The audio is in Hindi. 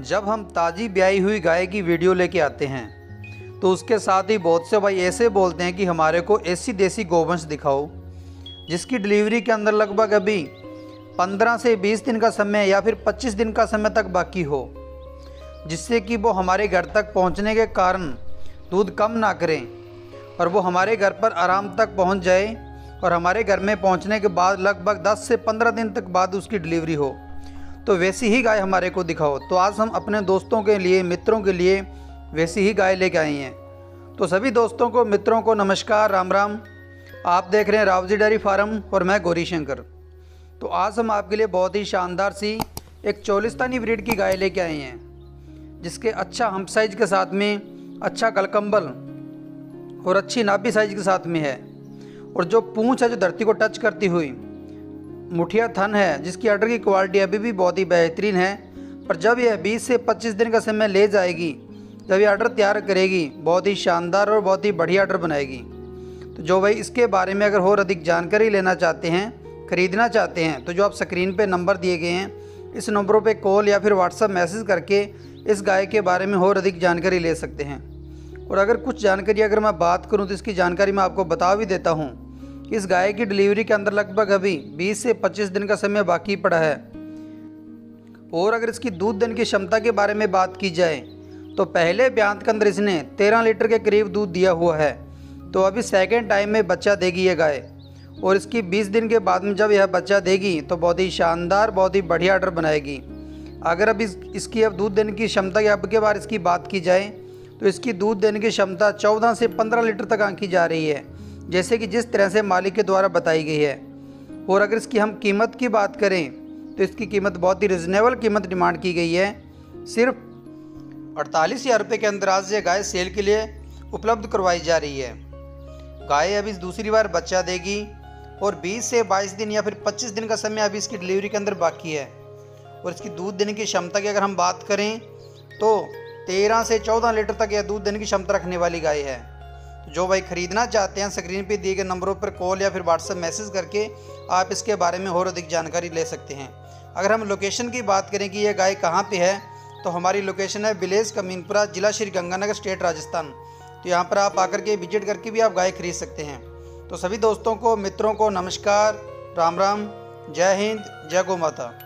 जब हम ताज़ी ब्याई हुई गाय की वीडियो लेके आते हैं तो उसके साथ ही बहुत से भाई ऐसे बोलते हैं कि हमारे को ऐसी देसी गोवंश दिखाओ जिसकी डिलीवरी के अंदर लगभग अभी 15 से 20 दिन का समय या फिर 25 दिन का समय तक बाकी हो, जिससे कि वो हमारे घर तक पहुंचने के कारण दूध कम ना करें और वो हमारे घर पर आराम तक पहुंच जाए और हमारे घर में पहुंचने के बाद लगभग 10 से 15 दिन तक बाद उसकी डिलीवरी हो। तो वैसी ही गाय हमारे को दिखाओ। तो आज हम अपने दोस्तों के लिए, मित्रों के लिए वैसी ही गाय लेके आए हैं। तो सभी दोस्तों को, मित्रों को नमस्कार, राम राम। आप देख रहे हैं रावजी डेयरी फार्म और मैं गौरी शंकर। तो आज हम आपके लिए बहुत ही शानदार सी एक चोलिस्तानी ब्रीड की गाय लेके आए हैं, जिसके अच्छा हम्प साइज के साथ में अच्छा गलकंबल और अच्छी नाभि साइज के साथ में है, और जो पूंछ है जो धरती को टच करती हुई, मुठिया थन है, जिसकी अडर की क्वालिटी अभी भी बहुत ही बेहतरीन है। पर जब यह 20 से 25 दिन का समय ले जाएगी, जब ये अडर तैयार करेगी, बहुत ही शानदार और बहुत ही बढ़िया अडर बनाएगी। तो जो भाई इसके बारे में अगर और अधिक जानकारी लेना चाहते हैं, ख़रीदना चाहते हैं, तो जो आप स्क्रीन पे नंबर दिए गए हैं, इस नंबरों पे कॉल या फिर व्हाट्सअप मैसेज करके इस गाय के बारे में और अधिक जानकारी ले सकते हैं। और अगर कुछ जानकारी अगर मैं बात करूं तो इसकी जानकारी मैं आपको बता भी देता हूं। इस गाय की डिलीवरी के अंदर लगभग अभी 20 से 25 दिन का समय बाकी पड़ा है। और अगर इसकी दूध देने की क्षमता के बारे में बात की जाए तो पहले ब्यांत के अंदर इसने 13 लीटर के करीब दूध दिया हुआ है। तो अभी सेकेंड टाइम में बच्चा देगी ये गाय, और इसकी 20 दिन के बाद में जब यह बच्चा देगी तो बहुत ही शानदार, बहुत ही बढ़िया अडर बनाएगी। अगर अब इसकी अब दूध देने की क्षमता की अब के बार इसकी बात की जाए तो इसकी दूध देने की क्षमता 14 से 15 लीटर तक आंकी जा रही है, जैसे कि जिस तरह से मालिक के द्वारा बताई गई है। और अगर इसकी हम कीमत की बात करें तो इसकी कीमत बहुत ही रिजनेबल कीमत डिमांड की गई है। सिर्फ 48,000 रुपये के अंदर आज ये गाय सेल के लिए उपलब्ध करवाई जा रही है। गाय अभी दूसरी बार बच्चा देगी और 20 से 22 दिन या फिर 25 दिन का समय अभी इसकी डिलीवरी के अंदर बाकी है। और इसकी दूध देने की क्षमता की अगर हम बात करें तो 13 से 14 लीटर तक यह दूध देने की क्षमता रखने वाली गाय है। तो जो भाई ख़रीदना चाहते हैं, स्क्रीन पे दिए गए नंबरों पर कॉल या फिर व्हाट्सएप मैसेज करके आप इसके बारे में और अधिक जानकारी ले सकते हैं। अगर हम लोकेशन की बात करें कि यह गाय कहाँ पे है, तो हमारी लोकेशन है विलेज कमीनपुरा, जिला श्री गंगानगर, स्टेट राजस्थान। तो यहाँ पर आप आकर के विजिट करके भी आप गाय खरीद सकते हैं। तो सभी दोस्तों को, मित्रों को नमस्कार, राम राम, जय हिंद, जय गौ माता।